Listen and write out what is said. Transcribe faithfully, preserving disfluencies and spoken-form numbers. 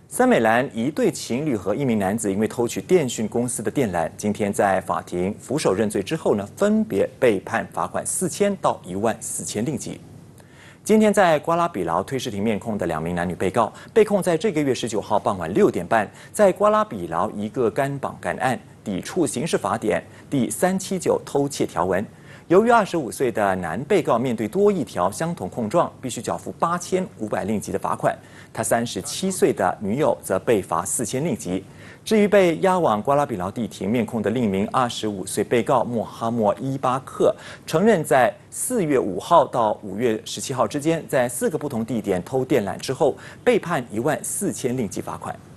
三美兰一对情侣和一名男子因为偷取电讯公司的电缆，今天在法庭俯首认罪之后呢，分别被判罚款四千到一万四千令吉。今天在瓜拉比劳推事庭面控的两名男女被告，被控在这个月十九号傍晚六点半，在瓜拉比劳一个干绑干案，抵触刑事法典第三七九偷窃条文。由于二十五岁的男被告面对多亿条相同控状，必须缴付八千五百令吉的罚款。他三十七岁的女友则被罚四千令吉。至于被押往瓜拉比劳地庭面控的另一名二十五岁被告穆哈默伊巴克，承认在四月五号到五月十七号之间，在四个不同地点偷电缆之后，被判一万四千令吉罚款。